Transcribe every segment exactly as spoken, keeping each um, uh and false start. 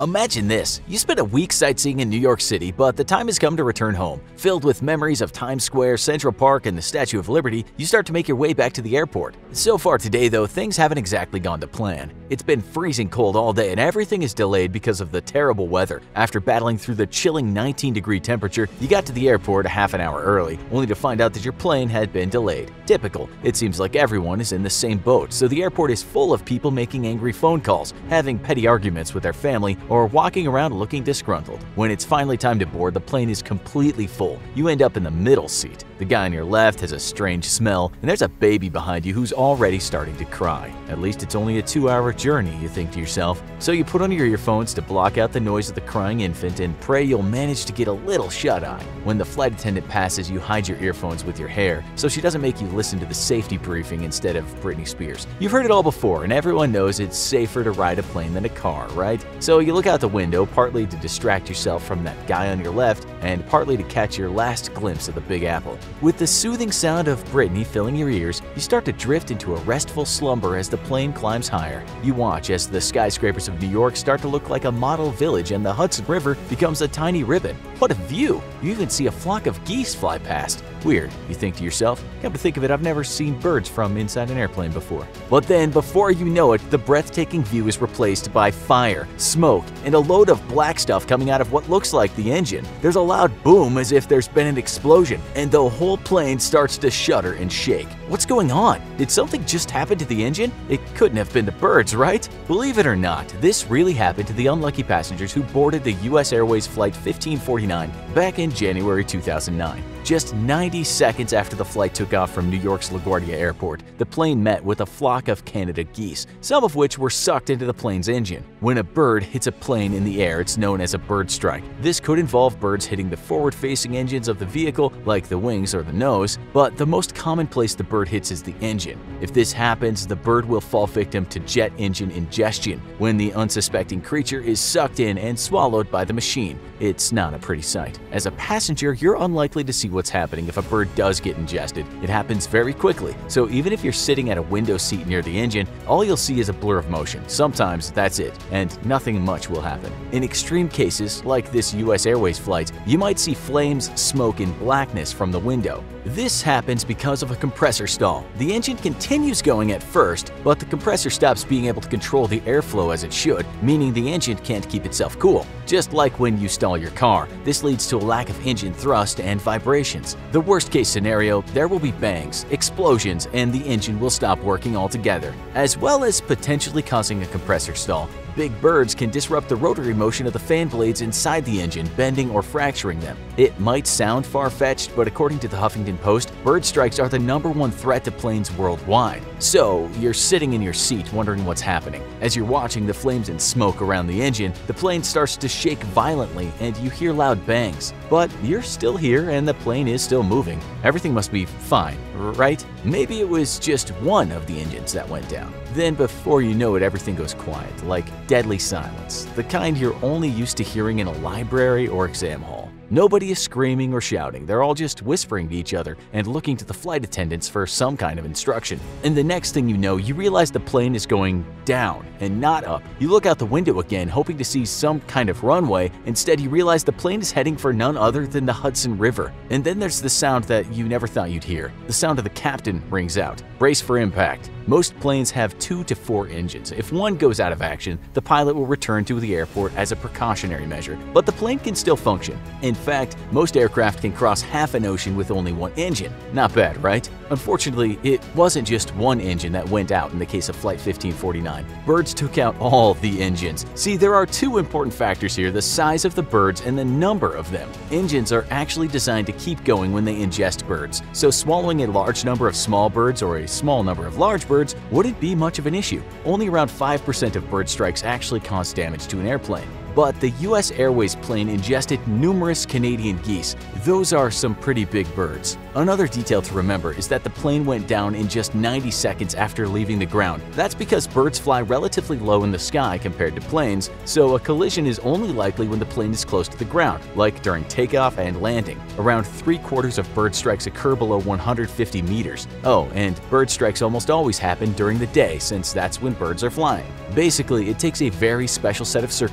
Imagine this, you spent a week sightseeing in New York City, but the time has come to return home. Filled with memories of Times Square, Central Park, and the Statue of Liberty, you start to make your way back to the airport. So far today though, things haven't exactly gone to plan. It's been freezing cold all day and everything is delayed because of the terrible weather. After battling through the chilling nineteen degree temperature, you got to the airport a half an hour early, only to find out that your plane had been delayed. Typical. It seems like everyone is in the same boat, so the airport is full of people making angry phone calls, having petty arguments with their family, or walking around looking disgruntled. When it's finally time to board, the plane is completely full. You end up in the middle seat. The guy on your left has a strange smell, and there's a baby behind you who's already starting to cry. At least it's only a two-hour journey, you think to yourself. So you put on your earphones to block out the noise of the crying infant and pray you'll manage to get a little shut-eye. When the flight attendant passes, you hide your earphones with your hair so she doesn't make you listen to the safety briefing instead of Britney Spears. You've heard it all before, and everyone knows it's safer to ride a plane than a car, right? So you look out the window, partly to distract yourself from that guy on your left, and partly to catch your last glimpse of the Big Apple. With the soothing sound of Britney filling your ears, you start to drift into a restful slumber as the plane climbs higher. You watch as the skyscrapers of New York start to look like a model village and the Hudson River becomes a tiny ribbon. What a view! You even see a flock of geese fly past. Weird, you think to yourself. Come to think of it, I've never seen birds from inside an airplane before. But then, before you know it, the breathtaking view is replaced by fire, smoke, and a load of black stuff coming out of what looks like the engine. There's a loud boom as if there's been an explosion, and the whole plane starts to shudder and shake. What's going on? Did something just happen to the engine? It couldn't have been the birds, right? Believe it or not, this really happened to the unlucky passengers who boarded the U S Airways Flight fifteen forty-nine back in January two thousand nine. Just ninety seconds after the flight took off from New York's LaGuardia Airport, the plane met with a flock of Canada geese, some of which were sucked into the plane's engine. When a bird hits a plane in the air, it's known as a bird strike. This could involve birds hitting the forward-facing engines of the vehicle, like the wings or the nose, but the most common place the bird hits is the engine. If this happens, the bird will fall victim to jet engine ingestion, when the unsuspecting creature is sucked in and swallowed by the machine. It's not a pretty sight. As a passenger, you're unlikely to see what's happening if a bird does get ingested. It happens very quickly, so even if you're sitting at a window seat near the engine, all you'll see is a blur of motion. Sometimes that's it, and nothing much will happen. In extreme cases, like this U S Airways flight, you might see flames, smoke, and blackness from the window. This happens because of a compressor stall. The engine continues going at first, but the compressor stops being able to control the airflow as it should, meaning the engine can't keep itself cool. Just like when you stall your car, this leads to a lack of engine thrust and vibrations. The worst case scenario, there will be bangs, explosions, and the engine will stop working altogether, as well as potentially causing a compressor stall. Big birds can disrupt the rotary motion of the fan blades inside the engine, bending or fracturing them. It might sound far-fetched, but according to the Huffington Post, bird strikes are the number one threat to planes worldwide. So, you're sitting in your seat wondering what's happening. As you're watching the flames and smoke around the engine, the plane starts to shake violently and you hear loud bangs. But you're still here and the plane is still moving. Everything must be fine, right? Maybe it was just one of the engines that went down. Then before you know it, everything goes quiet, like deadly silence, the kind you're only used to hearing in a library or exam hall. Nobody is screaming or shouting, they're all just whispering to each other and looking to the flight attendants for some kind of instruction. And the next thing you know, you realize the plane is going down and not up. You look out the window again, hoping to see some kind of runway. Instead, you realize the plane is heading for none other than the Hudson River. And then there's the sound that you never thought you'd hear. The sound of the captain rings out. Brace for impact. Most planes have two to four engines. If one goes out of action, the pilot will return to the airport as a precautionary measure, but the plane can still function. In fact, most aircraft can cross half an ocean with only one engine. Not bad, right? Unfortunately, it wasn't just one engine that went out in the case of Flight fifteen forty-nine. Birds took out all the engines. See, there are two important factors here, the size of the birds and the number of them. Engines are actually designed to keep going when they ingest birds, so swallowing a large number of small birds or a small number of large birds wouldn't be much of an issue. Only around five percent of bird strikes actually cause damage to an airplane. But the U S Airways plane ingested numerous Canadian geese. Those are some pretty big birds. Another detail to remember is that the plane went down in just ninety seconds after leaving the ground. That's because birds fly relatively low in the sky compared to planes, so a collision is only likely when the plane is close to the ground, like during takeoff and landing. Around three quarters of bird strikes occur below one hundred fifty meters. Oh, and bird strikes almost always happen during the day, since that's when birds are flying. Basically, it takes a very special set of circumstances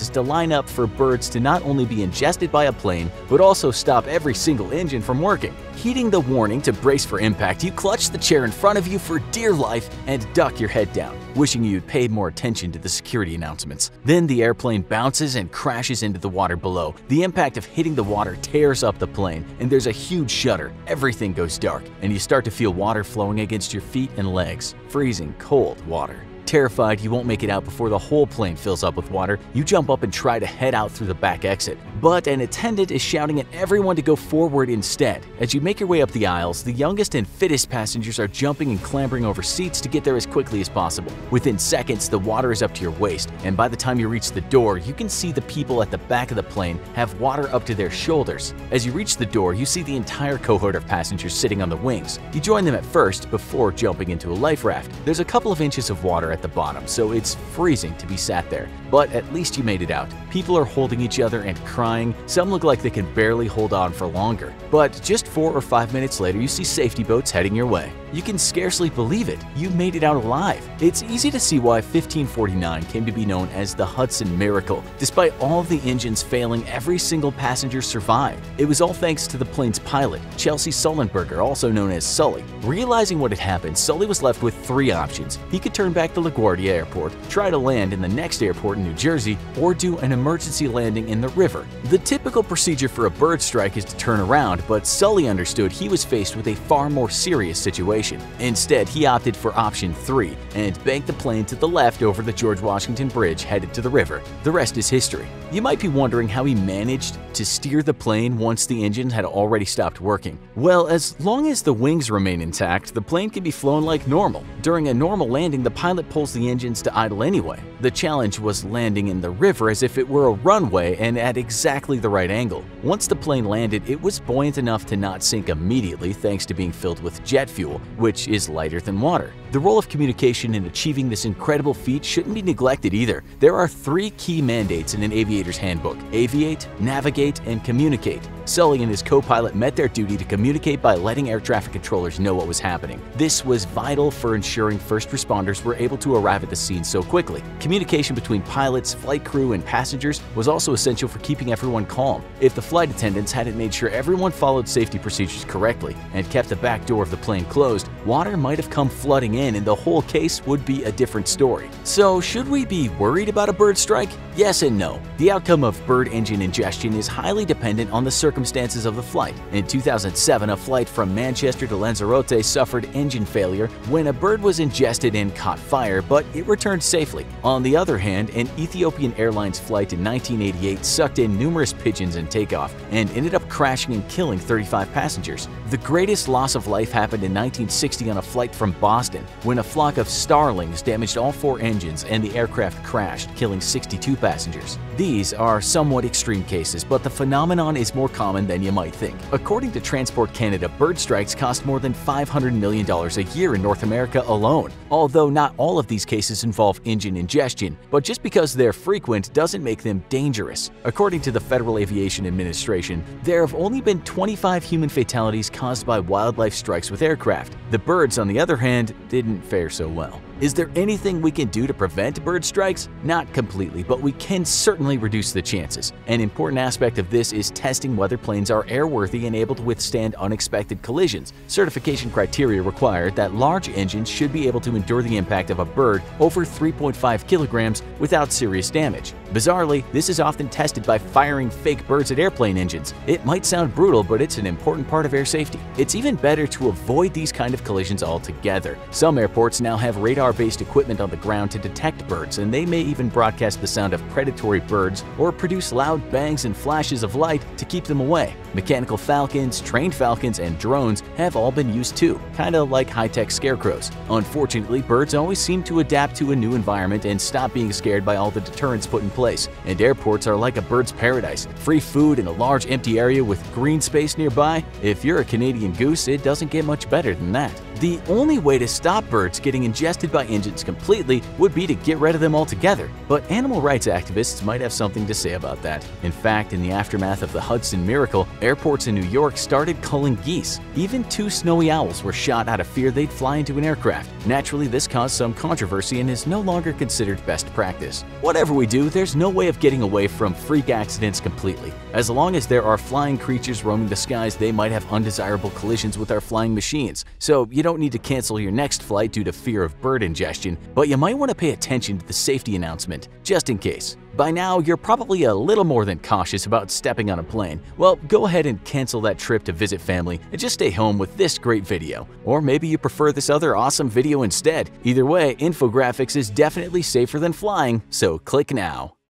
is to line up for birds to not only be ingested by a plane, but also stop every single engine from working. Heeding the warning to brace for impact, you clutch the chair in front of you for dear life and duck your head down, wishing you'd paid more attention to the security announcements. Then the airplane bounces and crashes into the water below. The impact of hitting the water tears up the plane, and there's a huge shudder. Everything goes dark, and you start to feel water flowing against your feet and legs. Freezing cold water. Terrified you won't make it out before the whole plane fills up with water, you jump up and try to head out through the back exit. But an attendant is shouting at everyone to go forward instead. As you make your way up the aisles, the youngest and fittest passengers are jumping and clambering over seats to get there as quickly as possible. Within seconds, the water is up to your waist, and by the time you reach the door, you can see the people at the back of the plane have water up to their shoulders. As you reach the door, you see the entire cohort of passengers sitting on the wings. You join them at first before jumping into a life raft. There's a couple of inches of water at the bottom, so it's freezing to be sat there. But at least you made it out. People are holding each other and crying. Some look like they can barely hold on for longer. But just four or five minutes later, you see safety boats heading your way. You can scarcely believe it. You made it out alive. It's easy to see why fifteen forty-nine came to be known as the Hudson Miracle. Despite all of the engines failing, every single passenger survived. It was all thanks to the plane's pilot, Chelsea Sullenberger, also known as Sully. Realizing what had happened, Sully was left with three options. He could turn back to LaGuardia Airport, try to land in the next airport in New Jersey, or do an emergency landing in the river. The typical procedure for a bird strike is to turn around, but Sully understood he was faced with a far more serious situation. Instead, he opted for option three and banked the plane to the left over the George Washington Bridge headed to the river. The rest is history. You might be wondering how he managed to steer the plane once the engine had already stopped working. Well, as long as the wings remain intact, the plane can be flown like normal. During a normal landing, the pilot pulls the engines to idle anyway. The challenge was landing in the river as if it were a runway and at exactly the right angle. Once the plane landed, it was buoyant enough to not sink immediately thanks to being filled with jet fuel, which is lighter than water. The role of communication in achieving this incredible feat shouldn't be neglected either. There are three key mandates in an aviator's handbook: aviate, navigate, and communicate. Sully and his co-pilot met their duty to communicate by letting air traffic controllers know what was happening. This was vital for ensuring first responders were able to arrive at the scene so quickly. Communication between pilots, flight crew, and passengers was also essential for keeping everyone calm. If the flight attendants hadn't made sure everyone followed safety procedures correctly and kept the back door of the plane closed, water might have come flooding in and the whole case would be a different story. So, should we be worried about a bird strike? Yes and no. The outcome of bird engine ingestion is highly dependent on the circumstances of the flight. In two thousand seven, a flight from Manchester to Lanzarote suffered engine failure when a bird was ingested and caught fire, but it returned safely. On the other hand, an Ethiopian Airlines flight in nineteen eighty-eight sucked in numerous pigeons in takeoff and ended up crashing and killing thirty-five passengers. The greatest loss of life happened in nineteen sixty on a flight from Boston, when a flock of starlings damaged all four engines and the aircraft crashed, killing sixty-two passengers. These are somewhat extreme cases, but the phenomenon is more common than you might think. According to Transport Canada, bird strikes cost more than five hundred million dollars a year in North America alone. Although not all of these cases involve engine ingestion, but just because they're frequent doesn't make them dangerous. According to the Federal Aviation Administration, there have only been twenty-five human fatalities caused by wildlife strikes with aircraft. The birds, on the other hand, didn't fare so well. Is there anything we can do to prevent bird strikes? Not completely, but we can certainly reduce the chances. An important aspect of this is testing whether planes are airworthy and able to withstand unexpected collisions. Certification criteria require that large engines should be able to endure the impact of a bird over three point five kilograms without serious damage. Bizarrely, this is often tested by firing fake birds at airplane engines. It might sound brutal, but it's an important part of air safety. It's even better to avoid these kind of collisions altogether. Some airports now have radar-based equipment on the ground to detect birds, and they may even broadcast the sound of predatory birds or produce loud bangs and flashes of light to keep them away. Mechanical falcons, trained falcons, and drones have all been used too, kinda like high-tech scarecrows. Unfortunately, birds always seem to adapt to a new environment and stop being scared by all the deterrents put in place, and airports are like a bird's paradise. Free food in a large empty area with green space nearby? If you're a Canadian goose, it doesn't get much better than that. The only way to stop birds getting ingested by fly-by engines completely would be to get rid of them altogether. But animal rights activists might have something to say about that. In fact, in the aftermath of the Hudson miracle, airports in New York started culling geese. Even two snowy owls were shot out of fear they'd fly into an aircraft. Naturally, this caused some controversy and is no longer considered best practice. Whatever we do, there's no way of getting away from freak accidents completely. As long as there are flying creatures roaming the skies, they might have undesirable collisions with our flying machines. So you don't need to cancel your next flight due to fear of bird ingestion, but you might want to pay attention to the safety announcement, just in case. By now, you're probably a little more than cautious about stepping on a plane. Well, go ahead and cancel that trip to visit family and just stay home with this great video. Or maybe you prefer this other awesome video instead. Either way, Infographics is definitely safer than flying, so click now.